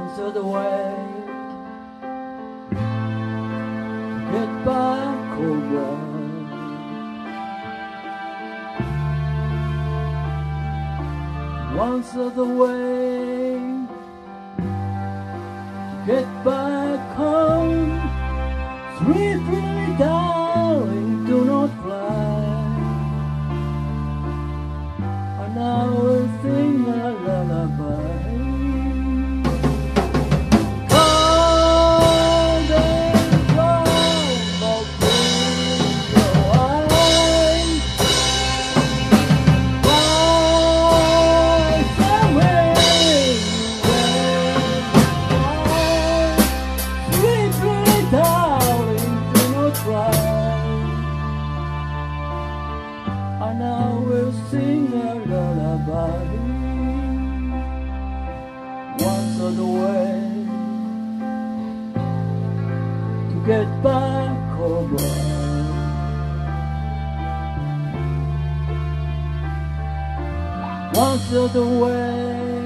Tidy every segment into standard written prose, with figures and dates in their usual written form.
once of the way to get back home. Once of the way to get back home. Sweet pretty darling, do not fly. And I will sing a lullaby. And I will sing a lullaby. Once on the way to get back home. Once on the way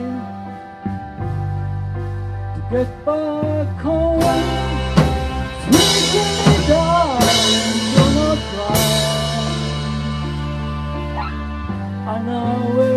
to get back home. Sweet darling, do not cry. I know it.